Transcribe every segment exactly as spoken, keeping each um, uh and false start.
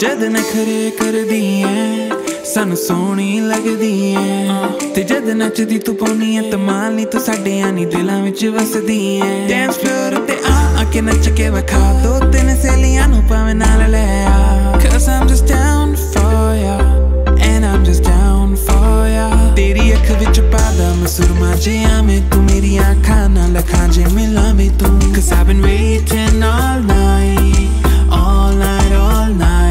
जद नखरे करदी है सानू सोहनी लगदी है ते जद नचदी तू पौनी है तमाल नी तू साडे आनी दिलां विच वसदी है। डांस फ्लोर ते आ आके नच के विखा दो तीन सहेलियां नू भावें नाल ले आ। Cause I'm just down for ya and I'm just down for ya। तेरी अख विच पादा मैं सुरमा जे आवें तू मेरी अखां नाल अखां जे मिलावें तू। Cause I've been waiting all night all night all night।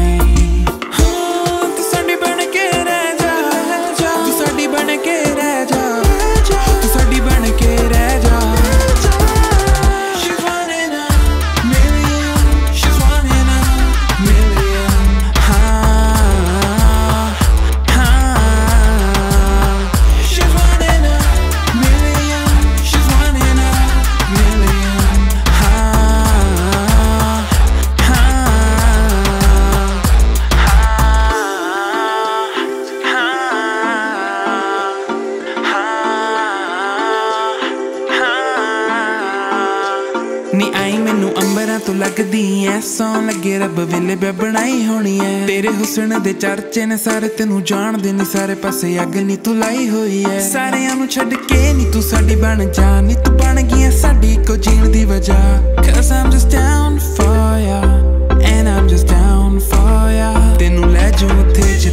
नी आई मैनू अंबरां तो लगदी ऐ सौं लगे रब वेले मैं बनाई होनी है। तेरे हुस्न दे चर्चे ने सारे तेनू जानदे नी सारे पासे अग नी तू लाई होई है। सारेयां नू छड्ड के नी तू साडी बन जा नी तू बन गई है साडी को जीण दी वजह। Cause I'm just down for ya and I'm just down for ya। तेनू ले जाऊं उत्थे